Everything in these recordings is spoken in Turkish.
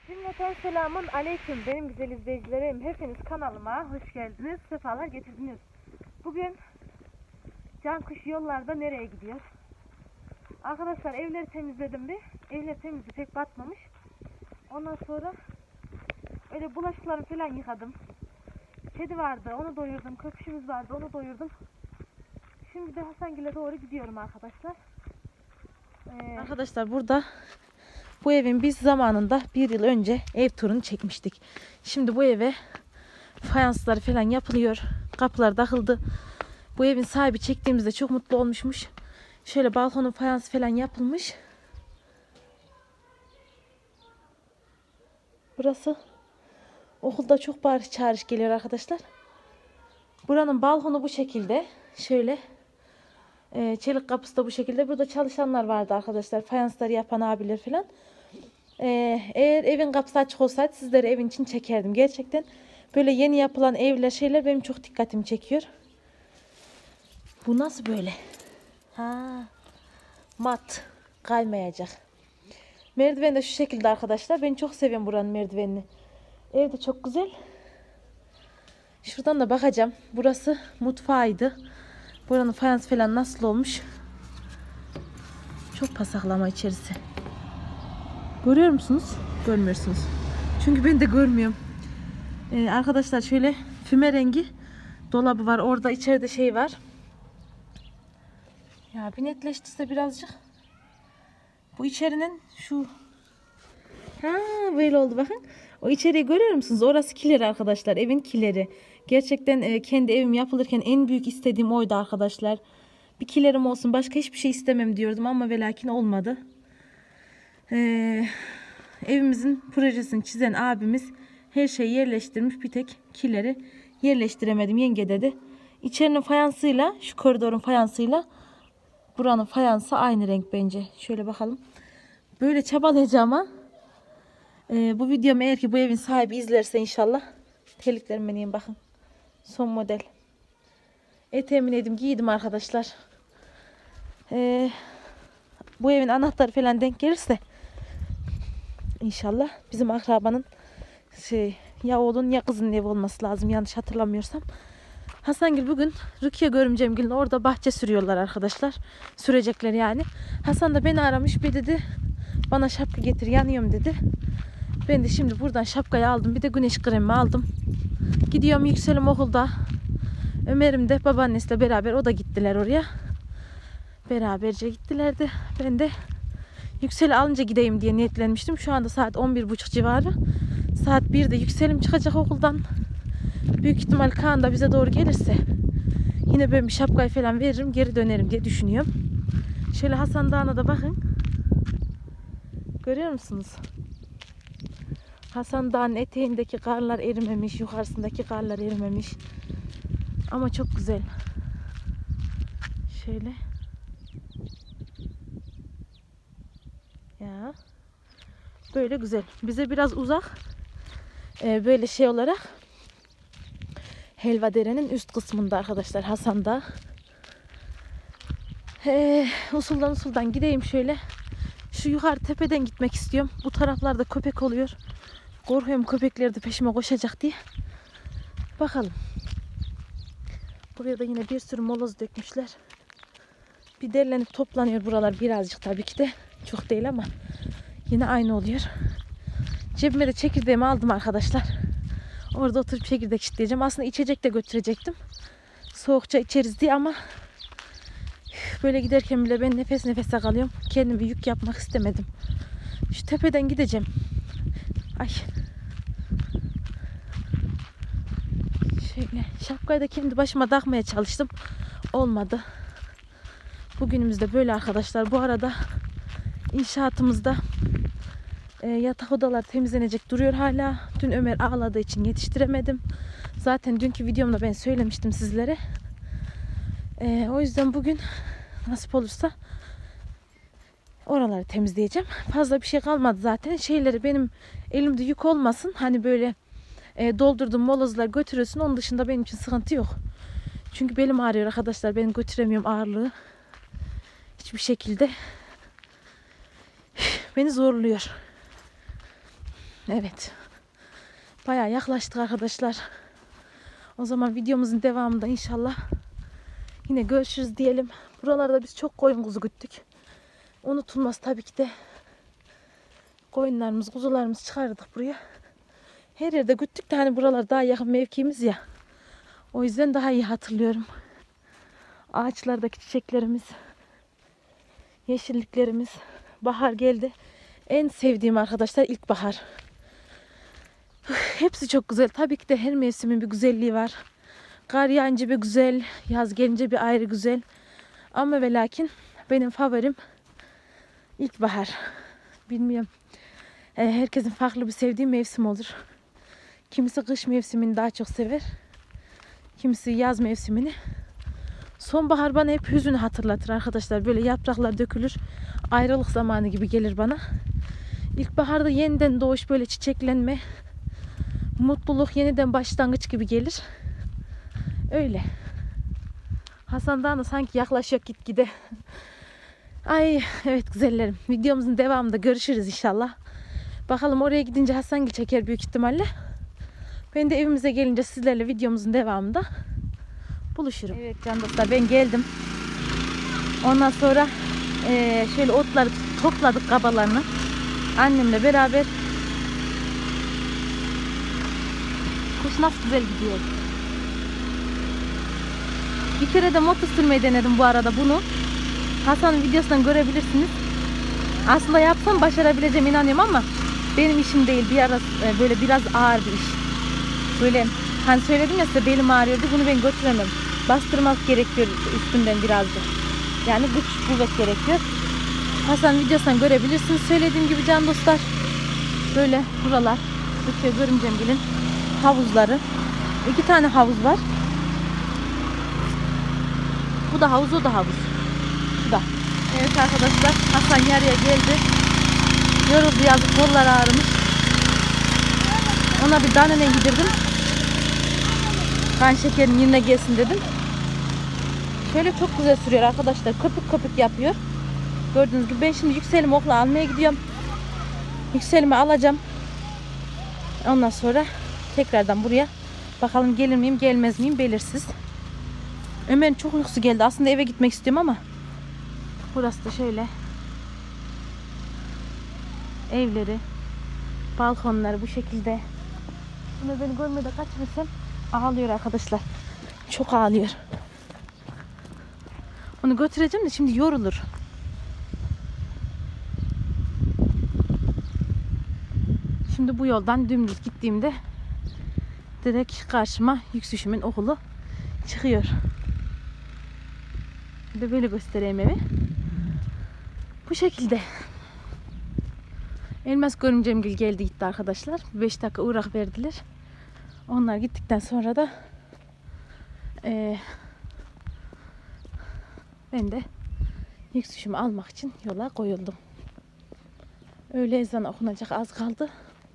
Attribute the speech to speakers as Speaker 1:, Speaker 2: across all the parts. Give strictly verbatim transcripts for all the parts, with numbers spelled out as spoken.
Speaker 1: Cümleten selamun aleyküm benim güzel izleyicilerim. Hepiniz kanalıma hoş geldiniz. Sefalar getirdiniz. Bugün Cankuş yollarda nereye gidiyor? Arkadaşlar evleri temizledim bir. Evler temizli pek batmamış. Ondan sonra öyle bulaşıkları falan yıkadım. Kedi vardı onu doyurdum. Köpüşümüz vardı onu doyurdum. Şimdi de Hasangil'e doğru gidiyorum arkadaşlar. Ee, arkadaşlar burada bu evin biz zamanında bir yıl önce ev turunu çekmiştik. Şimdi bu eve fayansları falan yapılıyor. Kapılar takıldı. Bu evin sahibi çektiğimizde çok mutlu olmuşmuş. Şöyle balkonun fayansı falan yapılmış. Burası okulda çok bağırış çağırış geliyor arkadaşlar. Buranın balkonu bu şekilde. Şöyle e, çelik kapısı da bu şekilde. Burada çalışanlar vardı arkadaşlar. Fayansları yapan abiler falan. Ee, eğer evin kapısı açık olsaydı sizleri evin için çekerdim. Gerçekten böyle yeni yapılan evler şeyler benim çok dikkatimi çekiyor. Bu nasıl böyle? Ha, mat kaymayacak. Merdiven de şu şekilde arkadaşlar. Ben çok seviyorum buranın merdivenini. Ev de çok güzel. Şuradan da bakacağım. Burası mutfağıydı. Buranın fayans falan nasıl olmuş? Çok pasaklama içerisi. Görüyor musunuz? Görmüyorsunuz. Çünkü ben de görmüyorum. Ee, arkadaşlar şöyle füme rengi dolabı var. Orada içeride şey var. Ya bir netleştirse birazcık. Bu içerinin şu. Ha böyle oldu bakın. O içeriği görüyor musunuz? Orası kileri arkadaşlar. Evin kileri. Gerçekten e, kendi evim yapılırken en büyük istediğim oydu arkadaşlar. Bir kilerim olsun. Başka hiçbir şey istemem diyordum ama ve lakin olmadı. Ee, evimizin projesini çizen abimiz her şeyi yerleştirmiş, bir tek kileri yerleştiremedim. Yenge dedi. İçerinin fayansıyla şu koridorun fayansıyla buranın fayansı aynı renk bence. Şöyle bakalım. Böyle çabalayacağım ama e, bu videomu eğer ki bu evin sahibi izlerse inşallah terliklerime neyim bakın. Son model. Eteğimi neydim giydim arkadaşlar. E, bu evin anahtarı falan denk gelirse İnşallah bizim akrabanın şey ya oğlun ya kızın evi olması lazım yanlış hatırlamıyorsam. Hasangil bugün Rukiye Görümcemgil'in orada bahçe sürüyorlar arkadaşlar. Sürecekler yani. Hasan da beni aramış, bir dedi bana şapka getir yanıyorum dedi. Ben de şimdi buradan şapkayı aldım, bir de güneş kremi aldım. Gidiyorum Yükselim okulda. Ömer'im de babaannesiyle beraber o da gittiler oraya. Beraberce gittiler de ben de Yüksel'i alınca gideyim diye niyetlenmiştim. Şu anda saat on bir buçuk civarı. Saat birde Yüksel'im çıkacak okuldan. Büyük ihtimal Kaan da bize doğru gelirse yine ben bir şapkayı falan veririm, geri dönerim diye düşünüyorum. Şöyle Hasan Dağı'na da bakın. Görüyor musunuz? Hasan Dağı'nın eteğindeki karlar erimemiş, yukarısındaki karlar erimemiş. Ama çok güzel. Şöyle. Ya. Böyle güzel. Bize biraz uzak. Ee, böyle şey olarak Helvadere'nin üst kısmında arkadaşlar Hasan'da. Ee, usuldan usuldan gideyim şöyle. Şu yukarı tepeden gitmek istiyorum. Bu taraflarda köpek oluyor. Korkuyorum köpekler de peşime koşacak diye. Bakalım. Buraya da yine bir sürü moloz dökmüşler. Bir derlenip toplanıyor buralar birazcık tabii ki de. Çok değil ama yine aynı oluyor. Cebime de çekirdeğimi aldım arkadaşlar. Orada oturup çekirdek çitleyeceğim. Aslında içecek de götürecektim. Soğukça içeriz diye ama böyle giderken bile ben nefes nefese kalıyorum. Kendime yük yapmak istemedim. Şu tepeden gideceğim. Ay. Şöyle şapkayı da kendi başıma takmaya çalıştım. Olmadı. Bugünümüzde böyle arkadaşlar. Bu arada inşaatımızda e, yatak odalar temizlenecek duruyor hala. Dün Ömer ağladığı için yetiştiremedim. Zaten dünkü videomda ben söylemiştim sizlere. E, o yüzden bugün nasip olursa oraları temizleyeceğim. Fazla bir şey kalmadı zaten. Şeyleri benim elimde yük olmasın. Hani böyle e, doldurdum molozlar götürüyorsun. Onun dışında benim için sıkıntı yok. Çünkü belim ağrıyor arkadaşlar. Ben götüremiyorum ağırlığı. Hiçbir şekilde beni zorluyor. Evet. Bayağı yaklaştık arkadaşlar. O zaman videomuzun devamında inşallah yine görüşürüz diyelim. Buralarda biz çok koyun kuzu güttük. Unutulmaz tabii ki de. Koyunlarımız, kuzularımız çıkardık buraya. Her yerde güttük de hani buralar daha yakın mevkimiz ya. O yüzden daha iyi hatırlıyorum. Ağaçlardaki çiçeklerimiz, yeşilliklerimiz. Bahar geldi. En sevdiğim arkadaşlar ilkbahar. Hepsi çok güzel. Tabii ki de her mevsimin bir güzelliği var. Kar yağınca bir güzel, yaz gelince bir ayrı güzel. Ama ve lakin benim favorim ilkbahar. Bilmiyorum. Herkesin farklı bir sevdiği mevsim olur. Kimisi kış mevsimini daha çok sever. Kimisi yaz mevsimini. Sonbahar bana hep hüzünü hatırlatır arkadaşlar. Böyle yapraklar dökülür. Ayrılık zamanı gibi gelir bana. İlkbaharda yeniden doğuş, böyle çiçeklenme, mutluluk, yeniden başlangıç gibi gelir. Öyle. Hasan Dağı'na sanki yaklaşıyor gitgide. Ay evet güzellerim. Videomuzun devamında görüşürüz inşallah. Bakalım oraya gidince Hasangil çeker büyük ihtimalle. Ben de evimize gelince sizlerle videomuzun devamında buluşurum. Evet can dostlar, ben geldim. Ondan sonra e, şöyle otları topladık, kabalarını. Annemle beraber. Kuş nasıl güzel gidiyor. Bir kere de motor sürmeyi denedim bu arada bunu. Hasan'ın videosundan görebilirsiniz. Aslında yapsam başarabileceğim inanıyorum ama benim işim değil. Bir ara böyle biraz ağır bir iş. Böyle hani söyledim ya size, belim ağrıyordu. Bunu ben götüremem. Bastırmak gerekiyor üstünden birazcık. Yani güç kuvvet gerekiyor. Hasan videosundan görebilirsiniz. Söylediğim gibi can dostlar. Böyle buralar. Ötüyor Görümcemgil'in havuzları. İki tane havuz var. Bu da havuz, o da havuz. Bu da. Evet arkadaşlar, Hasan yarıya geldi. Yoruldu yazık, kollar ağrımış. Ona bir danone yedirdim. Kan şekerin yerine gelsin dedim. Şöyle çok güzel sürüyor arkadaşlar. Köpük köpük yapıyor. Gördüğünüz gibi ben şimdi Yüksel'imi okula almaya gidiyorum. Yüksel'imi alacağım. Ondan sonra tekrardan buraya. Bakalım gelir miyim gelmez miyim belirsiz. Ömer'in çok uykusu geldi. Aslında eve gitmek istiyorum ama burası da şöyle evleri, balkonları bu şekilde. Ömer beni görmede kaçmasam ağlıyor arkadaşlar. Çok ağlıyor. Onu götüreceğim de şimdi yorulur. Şimdi bu yoldan dümdüz gittiğimde direkt karşıma Yüksüşüm'ün okulu çıkıyor. Bir de böyle göstereyim evi. Bu şekilde. Elmas Görümcemgil geldi gitti arkadaşlar. beş dakika uğrak verdiler. Onlar gittikten sonra da e, ben de Yüksüşüm'ü almak için yola koyuldum. Öğle ezanı okunacak, az kaldı.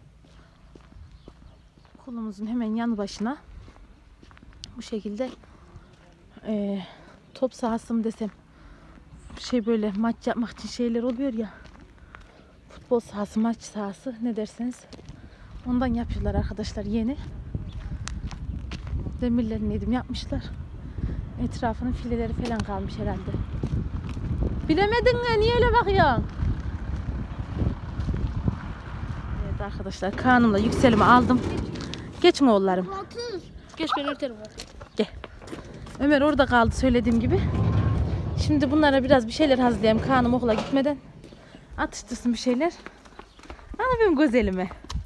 Speaker 1: Okulumuzun hemen yanı başına bu şekilde e, top sahası mı desem, şey böyle maç yapmak için şeyler oluyor ya, futbol sahası, maç sahası ne derseniz, ondan yapıyorlar arkadaşlar yeni. Demirlerini yedim yapmışlar. Etrafının fileleri falan kalmış herhalde. Bilemedin mi? Niye öyle bakıyorsun? Evet arkadaşlar, Kaan'ımla Yüksel'imi aldım. Geçin oğullarım.
Speaker 2: Geç, ben örterim.
Speaker 1: Gel. Ömer orada kaldı söylediğim gibi. Şimdi bunlara biraz bir şeyler hazırlayayım. Kaan'ım okula gitmeden atıştırsın bir şeyler. Ana benim güzelime.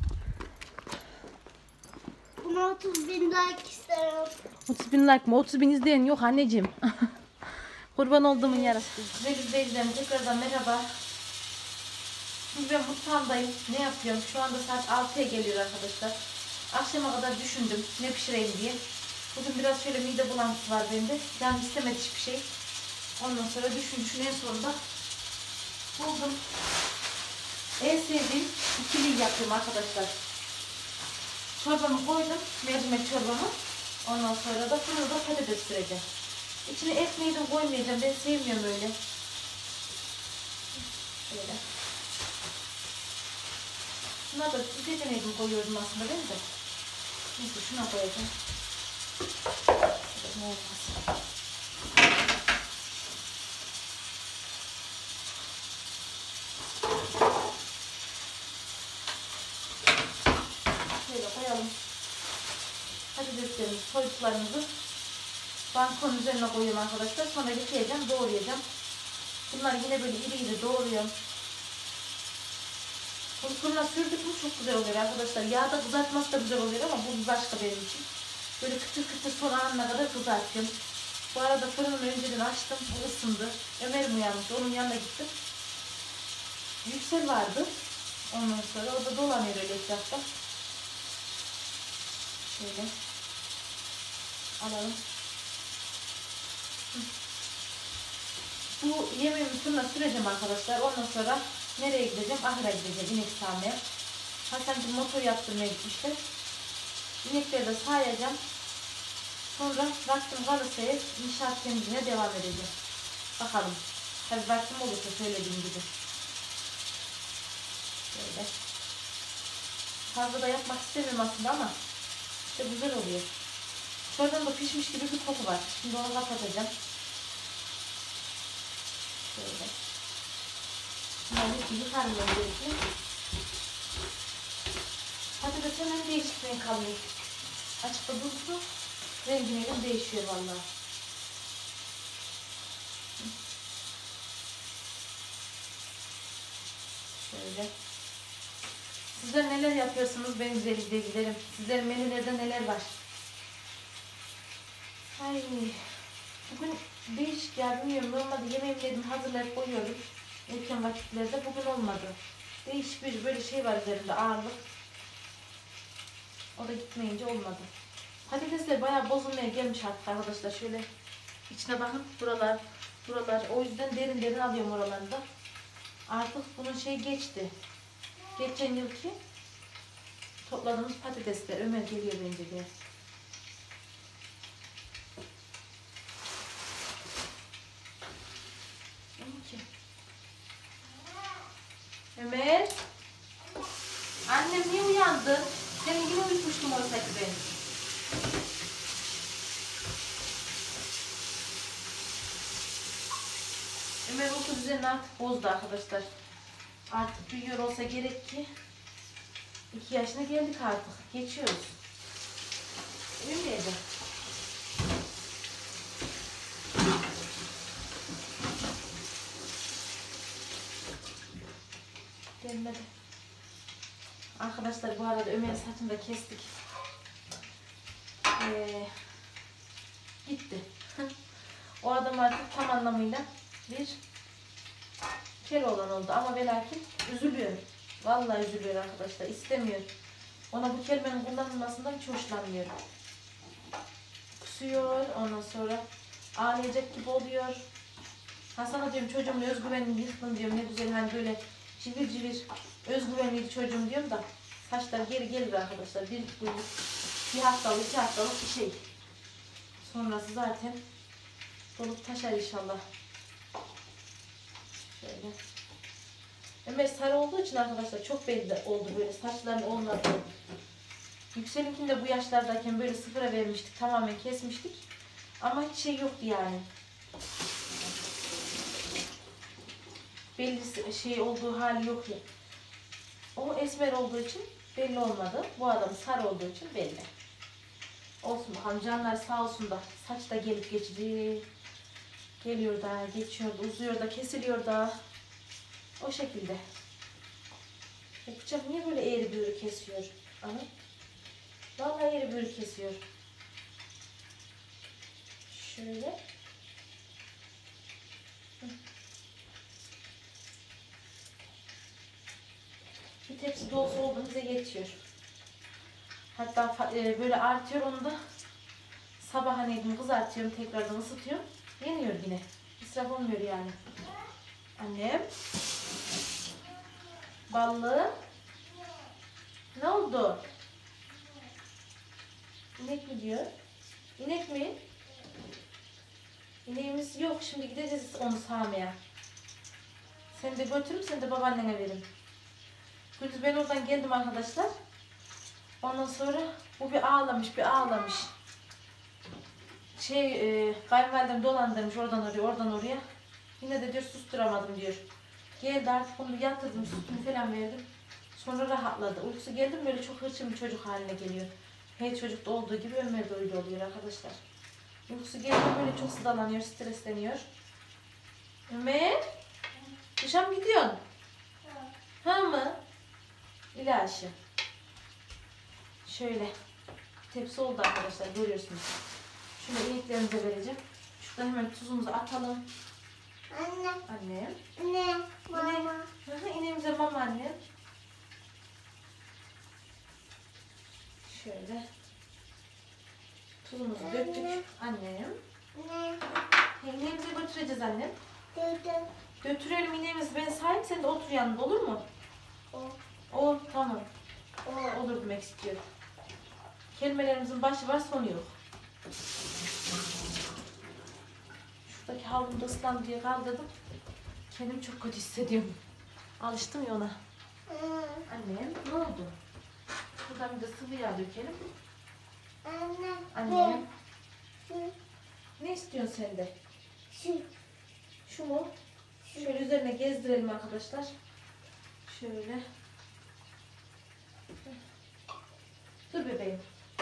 Speaker 2: Buna otuz bin like isterim.
Speaker 1: otuz bin like mı? otuz bin izleyen yok anneciğim. Kurban olduğumun yarası. Ve izleyicilerim tekrardan merhaba. Şimdi ben mutfağımdayım. Ne yapıyorum? Şu anda saat altıya geliyor arkadaşlar. Akşama kadar düşündüm ne pişireyim diye. Bugün biraz şöyle mide bulantısı var bende. Canım istemedi hiçbir şey. Ondan sonra düşün düşün en sonunda buldum. En sevdiğim ikiliyi yapıyorum arkadaşlar. Çorbamı koydum. Mercimek çorbamı. Ondan sonra da fırında patates süreceğim. İçine ekmeği de koymayacağım. Ben sevmiyorum öyle. Böyle. Şuna da süzgece neydim koyuyordum aslında ben de. Neyse şuna koyacağım. Ne olmaz. Şöyle koyalım. Patateslerimizi, soyduklarımızı bankonun üzerine koyuyorum arkadaşlar. Sonra yıkayacağım, doğrayacağım. Bunları yine böyle iri iri doğruyorum. Bunu fırına sürdük mü çok güzel oluyor arkadaşlar. Yağda kızartması da güzel oluyor ama bu başka benim için. Böyle kıtır kıtır son anına kadar kızartıyorum. Bu arada fırını önceden açtım. Bu ısındı. Ömer'im uyanmıştı. Onun yanına gittim. Yüksel vardı. Ondan sonra o da dolanıyor öyle etrafta. Şöyle alalım. Bu yemeğimi fırına süreceğim arkadaşlar. Ondan sonra nereye gideceğim? Ahıra gideceğim inek sağmaya. Hasan bir motor yaptırmaya gitmişler. İnekleri de sağacağım. Sonra vaktim kalırsa inşaat temizliğine devam edeceğim. Bakalım. Tabii vaktim olursa söylediğim gibi. Böyle. Fazla da yapmak istemiyorum aslında ama işte güzel oluyor. Şuradan da pişmiş gibi bir koku var. Şimdi onu kapatacağım. Şöyle. Bunları yıkarım öncelikle. Patates hemen değişik renk alıyor. Açıkta dursun. Rengine göre değişiyor vallahi. Şöyle. Sizler neler yapıyorsunuz benim güzel izleyicilerim? Sizlerin menülerde neler var? Ay, bugün değişik ya, bilmiyorum. Normalde yemeğimi hazırlayıp koyuyorum. Erken vakitlerde bugün olmadı. Değişik bir böyle şey var üzerinde, ağırlık. O da gitmeyince olmadı. Patatesler bayağı bozulmaya gelmiş artık arkadaşlar. Şöyle içine bakın, buralar, buralar. O yüzden derin derin alıyorum oralarında. Artık bunun şey geçti. Geçen yılki topladığımız patatesler. Ömer geliyor bence diye. Ömer. Annem niye uyandın? Seni yine uyutmuştum oysa ki ben. Ömer uyku düzenini artık bozdu arkadaşlar. Artık büyüyor olsa gerek ki iki yaşına geldik artık. Geçiyoruz. Öyleydi. Gelmedi. Arkadaşlar bu arada Ömer'in saçını da kestik. Ee, gitti. O adam artık tam anlamıyla bir Keloğlan oldu ama ve lakin üzülüyor. Vallahi üzülüyor arkadaşlar. İstemiyor. Ona bu kelimenin kullanılmasından hiç hoşlanmıyor. Kusuyor. Ondan sonra ağlayacak gibi oluyor. Hasan'a diyorum çocuğumun özgüvenini yıktın diyorum. Ne güzel hani böyle civir civir özgüvenliydi çocuğum diyorum da saçlar geri gelir arkadaşlar. Bir, bir, bir haftalık, iki haftalık bir şey. Sonrası zaten dolup taşar inşallah. Şöyle. Ömer sarı olduğu için arkadaşlar çok belli oldu böyle saçların olmadı. Yüksel'inkini de bu yaşlardayken böyle sıfıra vermiştik. Tamamen kesmiştik. Ama hiç şey yoktu yani. Belli şey olduğu hali yok ya. O esmer olduğu için belli olmadı. Bu adam sarı olduğu için belli. Olsun bakalım canlar sağ olsun da saç da gelip geçici. Geliyor da, geçiyor da, uzuyor da, kesiliyor da. O şekilde. Bu bıçak niye böyle eğri büğrü kesiyor? Ana. Vallahi eğri büğrü kesiyor. Şöyle. Hı. Bir tepsi dolusu oldu bize yetiyor. Hatta e, böyle artıyor onu da sabah hani kızartıyorum, tekrardan ısıtıyorum. Yeniyor yine. İsraf olmuyor yani. Annem. Ballı. Ne oldu? İnek mi diyor? İnek mi? İneğimiz yok. Şimdi gideceğiz onu sağmaya. Sen de götürürüm, sen de babaannene verin. Gündüz ben oradan geldim arkadaşlar. Ondan sonra bu bir ağlamış bir ağlamış. Şey e, kayınvalidem dolandırmış oradan oraya oradan oraya. Yine de diyor susturamadım diyor. Geldi artık onu yatırdım sütünü falan verdim. Sonra rahatladı. Uykusu geldi mi böyle çok hırçın bir çocuk haline geliyor. Her çocukta olduğu gibi Ömer de öyle oluyor arkadaşlar. Uykusu geldi böyle çok sıdalanıyor, stresleniyor. Ömer, dışarı mı gidiyorsun? Ha mı? İlahi. Şöyle tepsi oldu arkadaşlar, görüyorsunuz. Şöyle ineklerimize vereceğim. Şuradan hemen tuzumuzu atalım.
Speaker 2: Anne.
Speaker 1: Annem.
Speaker 2: Anne. Mama.
Speaker 1: Hı hı, ineğimize mama annem. Şöyle tuzumuzu döktük annem.
Speaker 2: Anne.
Speaker 1: İneğimize götüreceğiz annem.
Speaker 2: Dede.
Speaker 1: Götürelim ineğimizi, ben sahip, sen de otur yanında, olur mu?
Speaker 2: O.
Speaker 1: O tamam. O olur demek istiyor. Kelimelerimizin başı var sonu yok. Şuradaki havlum da ıslandı diye kaldırdım. Kendimi çok kötü hissediyorum. Alıştım ya ona. Annem ne oldu? Buradan bir de sıvı yağ dökelim.
Speaker 2: Anne.
Speaker 1: Annem
Speaker 2: Şu.
Speaker 1: ne istiyorsun sen de?
Speaker 2: Şu.
Speaker 1: Şu mu? Şöyle üzerine gezdirelim arkadaşlar. Şöyle. Dur bebeğim.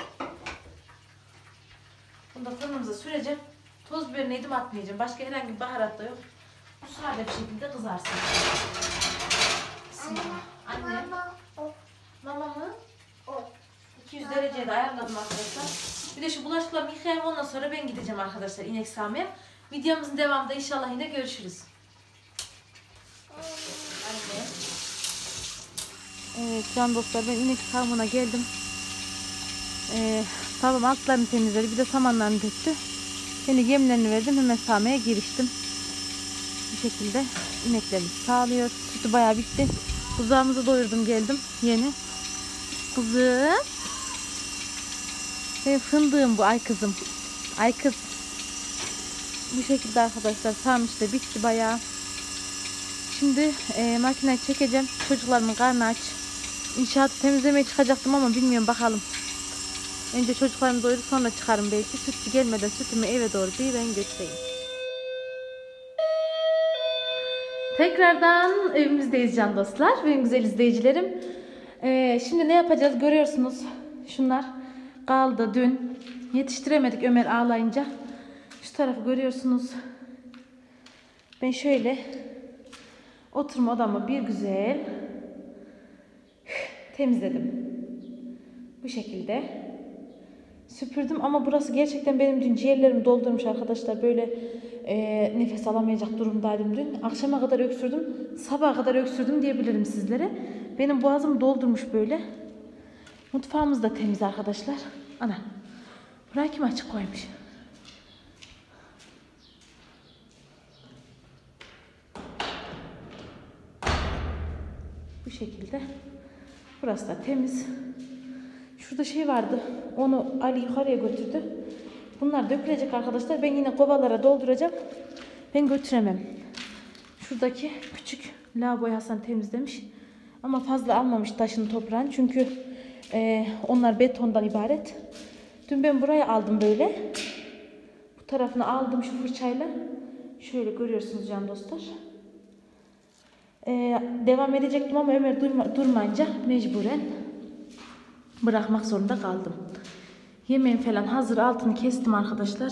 Speaker 1: Bunu da fırınımıza süreceğim. Toz biberini yedim atmayacağım. Başka herhangi bir baharat da yok. Bu sade bir şekilde kızarsın. Bismillah. Anne.
Speaker 2: Mama. O.
Speaker 1: Mama mı?
Speaker 2: O.
Speaker 1: iki yüz dereceye de ayarladım arkadaşlar. Bir de şu bulaşıklarımı yıkayayım, ondan sonra ben gideceğim arkadaşlar inek sağmaya. Videomuzun devamında inşallah yine görüşürüz. Anne. Evet can dostlar, ben inek sağmına geldim. Ee, babam altlarını temizledi, bir de samanlarını döktü. Şimdi yemlerini verdim, hemen sağmaya giriştim. Bu şekilde ineklerimiz sağlıyor. Sütü bayağı bitti. Buzağımızı doyurdum geldim yeni. Kızım. Benim fındığım bu, ay kızım. Ay kız. Bu şekilde arkadaşlar sağmış da bitti bayağı. Şimdi e, makineyi çekeceğim. Çocuklarımın karnı aç. İnşaatı temizlemeye çıkacaktım ama bilmiyorum, bakalım. Önce çocuklarımı doyurup sonra çıkarım belki. Sütü gelmeden sütümü eve doğru bir ben götüreyim. Tekrardan evimizdeyiz can dostlar. Benim güzel izleyicilerim. Ee, şimdi ne yapacağız görüyorsunuz. Şunlar kaldı dün. Yetiştiremedik Ömer ağlayınca. Şu tarafı görüyorsunuz. Ben şöyle oturma odamı bir güzel temizledim. Bu şekilde süpürdüm ama burası gerçekten benim dün ciğerlerimi doldurmuş arkadaşlar. Böyle e, nefes alamayacak durumdaydım dün. Akşama kadar öksürdüm. Sabaha kadar öksürdüm diyebilirim sizlere. Benim boğazım doldurmuş böyle. Mutfağımız da temiz arkadaşlar. Ana. Burayı kim açık koymuş? Bu şekilde. Burası da temiz. Şurada şey vardı. Onu Ali yukarıya götürdü. Bunlar dökülecek arkadaşlar. Ben yine kovalara dolduracağım. Ben götüremem. Şuradaki küçük lavaboyu Hasan temizlemiş. Ama fazla almamış taşın toprağını. Çünkü e, onlar betondan ibaret. Dün ben buraya aldım böyle. Bu tarafını aldım şu fırçayla. Şöyle görüyorsunuz can dostlar. E, devam edecektim ama Ömer durma, durmayınca mecburen bırakmak zorunda kaldım. Yemeğim falan hazır, altını kestim arkadaşlar.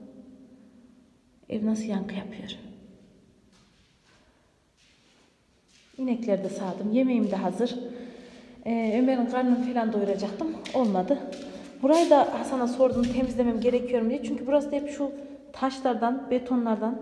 Speaker 1: Ev nasıl yankı yapıyor. İnekleri de sağdım. Yemeğim de hazır. Ee, Ömer'in karnını falan doyuracaktım. Olmadı. Burayı da Hasan'a sordum temizlemem gerekiyor mu diye. Çünkü burası da hep şu taşlardan, betonlardan.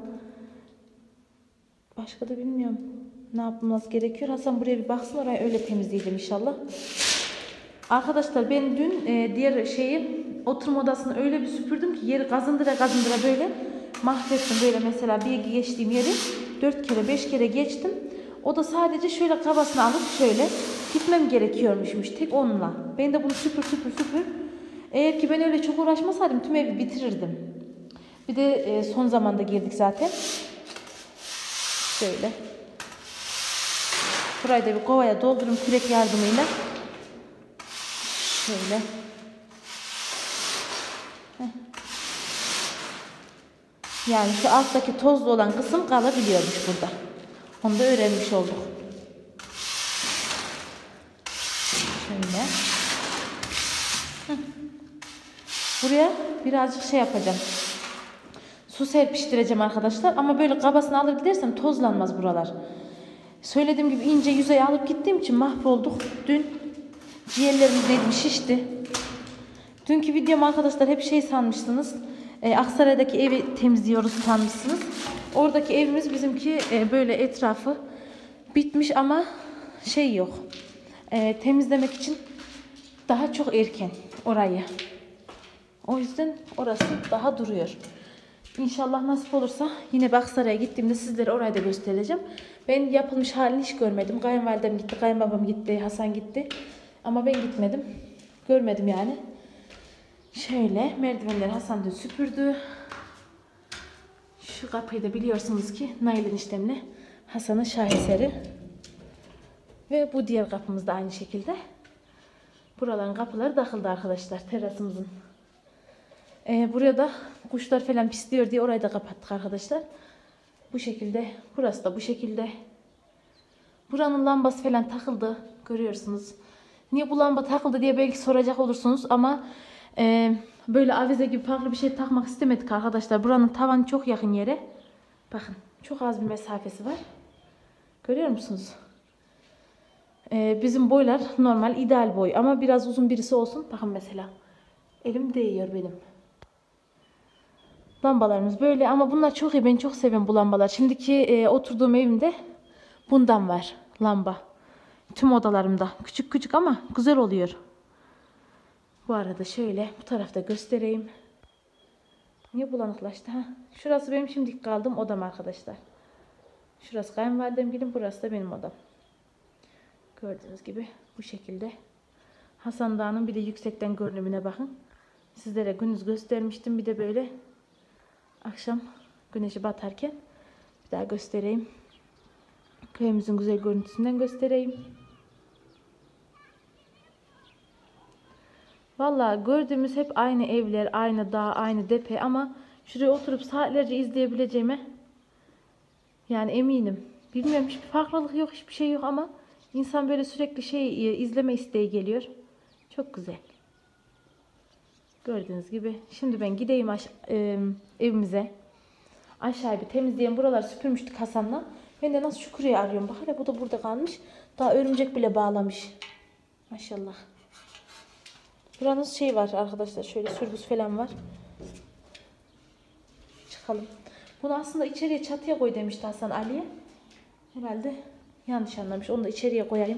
Speaker 1: Başka da bilmiyorum ne yapılması gerekiyor. Hasan buraya bir baksın, orayı öyle temizleyelim inşallah. Arkadaşlar ben dün e, diğer şeyi, oturma odasını öyle bir süpürdüm ki yeri kazındıra kazındıra böyle mahvettim. Böyle mesela bir geçtiğim yeri dört kere beş kere geçtim. O da sadece şöyle kafasını alıp şöyle gitmem gerekiyormuşmuş tek onunla. Ben de bunu süpür süpür süpür. Eğer ki ben öyle çok uğraşmasaydım tüm evi bitirirdim. Bir de e, son zamanda girdik zaten. Şöyle. Burayı da bir kovaya doldururum kürek yardımıyla. Şöyle. Heh. Yani şu alttaki tozlu olan kısım kalabiliyormuş burada. Onu da öğrenmiş olduk. Şöyle. Heh. Buraya birazcık şey yapacağım. Su serpiştireceğim arkadaşlar. Ama böyle kabasını alıp gidersem tozlanmaz buralar. Söylediğim gibi ince yüzeye alıp gittiğim için mahvolduk. Dün ciğerlerimiz neydi, şişti. Dünkü videom arkadaşlar hep şey sanmışsınız. E, Aksaray'daki evi temizliyoruz sanmışsınız. Oradaki evimiz bizimki e, böyle etrafı bitmiş ama şey yok. E, temizlemek için daha çok erken orayı. O yüzden orası daha duruyor. İnşallah nasip olursa yine Aksaray'a gittiğimde sizlere orayı da göstereceğim. Ben yapılmış halini hiç görmedim. Kayınvalidem gitti, kayınbabam gitti, Hasan gitti. Ama ben gitmedim. Görmedim yani. Şöyle merdivenleri Hasan dün süpürdü. Şu kapıyı da biliyorsunuz ki Nail eniştemle Hasan'ın şaheseri. Ve bu diğer kapımız da aynı şekilde. Buraların kapıları takıldı arkadaşlar terasımızın. Ee, buraya da kuşlar falan pisliyor diye orayı da kapattık arkadaşlar. Bu şekilde. Burası da bu şekilde. Buranın lambası falan takıldı. Görüyorsunuz. Niye bu lamba takıldı diye belki soracak olursunuz ama e, böyle avize gibi farklı bir şey takmak istemedik arkadaşlar. Buranın tavanı çok yakın yere. Bakın çok az bir mesafesi var. Görüyor musunuz? E, bizim boylar normal ideal boy ama biraz uzun birisi olsun. Bakın mesela elim değiyor benim. Lambalarımız böyle ama bunlar çok iyi. Ben çok seviyorum bu lambalar. Şimdiki e, oturduğum evimde bundan var lamba. Tüm odalarımda. Küçük küçük ama güzel oluyor. Bu arada şöyle bu tarafta göstereyim. Niye bulanıklaştı? Ha? Şurası benim şimdilik kaldığım odam arkadaşlar. Şurası kayınvalidem gibi, burası da benim odam. Gördüğünüz gibi bu şekilde. Hasan Dağı'nın bir de yüksekten görünümüne bakın. Sizlere gündüz göstermiştim. Bir de böyle akşam güneşi batarken bir daha göstereyim. Köyümüzün güzel görüntüsünden göstereyim. Vallahi gördüğümüz hep aynı evler, aynı dağ, aynı tepe ama şuraya oturup saatlerce izleyebileceğime yani eminim. Bilmiyorum, hiçbir farklılık yok, hiçbir şey yok ama insan böyle sürekli şey izleme isteği geliyor. Çok güzel. Gördüğünüz gibi. Şimdi ben gideyim aş e, evimize. Aşağıya bir temizleyelim. Buraları süpürmüştük Hasan'la. Ben de nasıl Şükrü'yü arıyorum. Bak hele bu da burada kalmış. Daha örümcek bile bağlamış. Maşallah. Buranın şey var arkadaşlar. Şöyle sürbüz falan var. Çıkalım. Bunu aslında içeriye çatıya koy demişti Hasan Ali'ye. Herhalde yanlış anlamış. Onu da içeriye koyayım.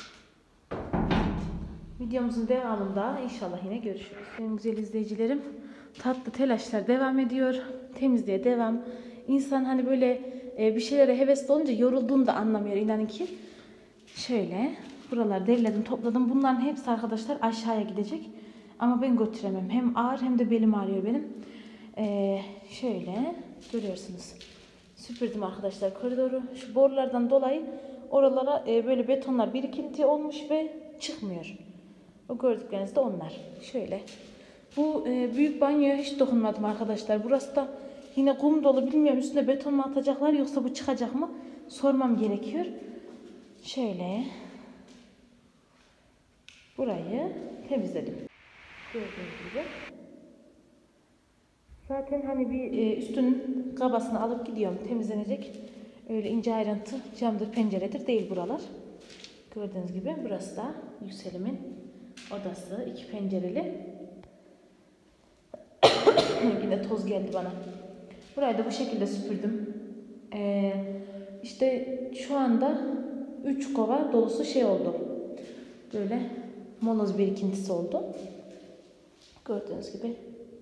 Speaker 1: Videomuzun devamında inşallah yine görüşürüz. Benim güzel izleyicilerim, tatlı telaşlar devam ediyor. Temizliğe devam. İnsan hani böyle e, bir şeylere hevesli olunca yorulduğunu da anlamıyor inanın ki. Şöyle buraları derledim, topladım. Bunların hepsi arkadaşlar aşağıya gidecek. Ama ben götüremem. Hem ağır hem de belim ağrıyor benim. Ee, şöyle görüyorsunuz. Süpürdüm arkadaşlar koridoru. Şu borulardan dolayı oralara e, böyle betonlar birikinti olmuş ve çıkmıyor. O gördükleriniz de onlar. Şöyle. Bu e, büyük banyoya hiç dokunmadım arkadaşlar. Burası da yine kum dolu. Bilmiyorum üstüne beton mu atacaklar yoksa bu çıkacak mı? Sormam gerekiyor. Şöyle. Burayı temizledim. Gördüğünüz gibi. Zaten hani bir e, üstünün kabasını alıp gidiyorum. Temizlenecek. Öyle ince ayrıntı camdır, penceredir değil buralar. Gördüğünüz gibi burası da Yükselim'in odası. İki pencereli. Yine toz geldi bana. Burayı da bu şekilde süpürdüm. Ee, işte şu anda üç kova dolusu şey oldu. Böyle moloz birikintisi oldu. Gördüğünüz gibi.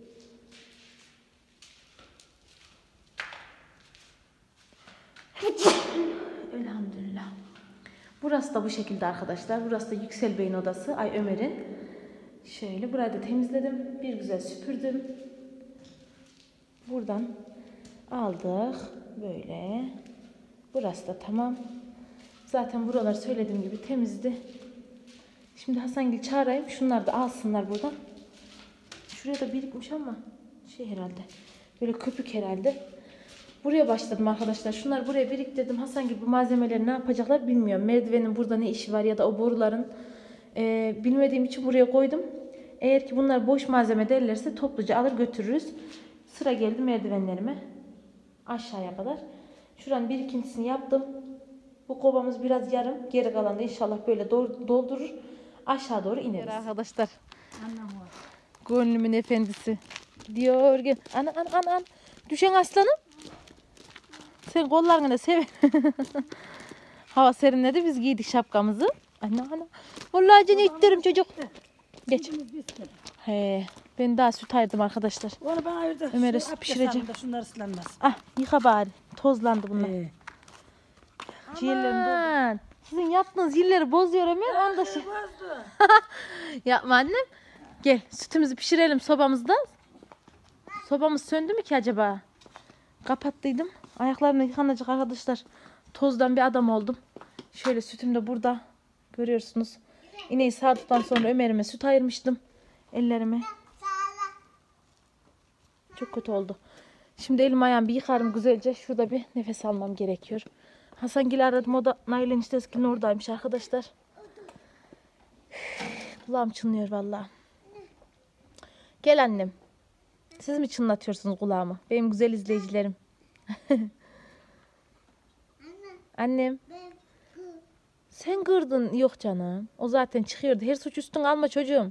Speaker 1: Elhamdülillah. Burası da bu şekilde arkadaşlar. Burası da Yüksel Bey'in odası. Ay Ömer'in. Şöyle burayı da temizledim. Bir güzel süpürdüm. Buradan aldık. Böyle. Burası da tamam. Zaten buralar söylediğim gibi temizdi. Şimdi Hasangil çağırayım. Şunları da alsınlar buradan. Şuraya da birikmiş ama şey herhalde. Böyle köpük herhalde. Buraya başladım arkadaşlar. Şunları buraya biriktirdim. Hasangil bu malzemeleri ne yapacaklar bilmiyorum. Merdivenin burada ne işi var ya da o boruların. Ee, bilmediğim için buraya koydum. Eğer ki bunlar boş malzeme derlerse topluca alır götürürüz. Sıra geldi merdivenlerime. Aşağıya kadar. Şuranın birikintisini yaptım. Bu kovamız biraz yarım. Geri kalan da inşallah böyle doldurur. Aşağı doğru ineriz. Arkadaşlar. Gönlümün efendisi. Gidiyor. Gel. Ana ana ana. ana. Düşen aslanım. Sen kollarını sev. Hava serinledi. Biz giydik şapkamızı. Ana ana. Vallahi canı ittirim çocuk. Geç. He. Ben daha süt ayırdım arkadaşlar.
Speaker 3: Onu bana ayırdı.
Speaker 1: Ömer'e
Speaker 3: Şu
Speaker 1: süt
Speaker 3: abdest
Speaker 1: pişireceğim.
Speaker 3: alın da şunlar ıslanmaz.
Speaker 1: Ah yıka bari. Tozlandı bunlar.
Speaker 3: Ee.
Speaker 1: Ciğerlerim doldu. Sizin yaptığınız yilleri bozuyor Ömer. Onda şey.
Speaker 3: Bozdu.
Speaker 1: Yapma annem. Gel sütümüzü pişirelim sobamızda. Sobamız söndü mü ki acaba? Kapattıydım. Ayaklarımla yıkanacak arkadaşlar. Tozdan bir adam oldum. Şöyle sütüm de burada. Görüyorsunuz. İneği sağdıktan sonra Ömer'ime süt ayırmıştım. Ellerime. Çok kötü oldu. Şimdi elim ayağımı bir yıkarım güzelce. Şurada bir nefes almam gerekiyor. Hasangil'i aradım. O da Nail'in işteskinin oradaymış arkadaşlar. Kulağım çınlıyor vallahi. Gel annem. Siz mi çınlatıyorsunuz kulağımı? Benim güzel izleyicilerim. Annem. Sen kırdın. Yok canım. O zaten çıkıyordu. Her suç üstüne alma çocuğum.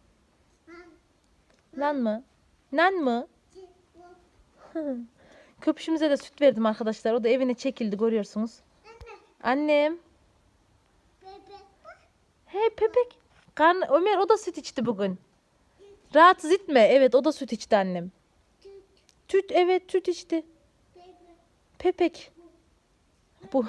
Speaker 1: Lan mı? Nan mı? Köpüşümüze de süt verdim arkadaşlar. O da evine çekildi görüyorsunuz. Annem. Hey Pepek. Karn Ömer o da süt içti bugün. Rahatsız etme. Evet o da süt içti annem. Tüt evet süt içti. Pepek. Bu.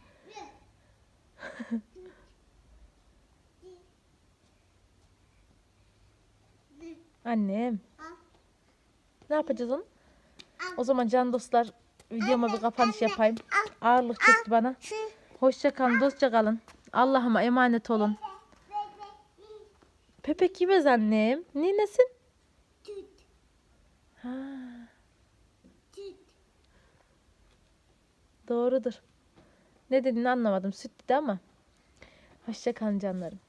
Speaker 1: Annem. Ne yapacağız onu? O zaman can dostlar videoma bir kapanış yapayım. Ağırlık çekti bana. Hoşça kalın, dostça kalın. Allah'ıma emanet olun. Pepek yemez annem. Ninesin? Ha. Doğrudur. Ne dediğini anlamadım. Süt dedi ama. Hoşça kalın canlarım.